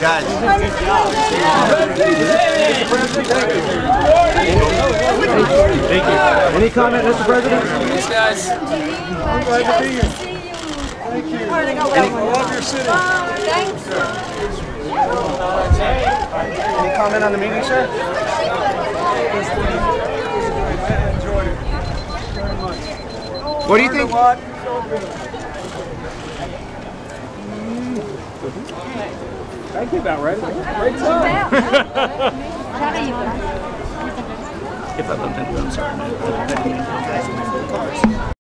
Guys. Thank you. Any comment, Mr. President? Thanks, guys. I'm glad to be here. Thank you. I love your city. Thanks. Any comment on the meeting, sir? I enjoyed it very much. What do you think? Thank you, about right. Great time. How do you? If I'm sorry.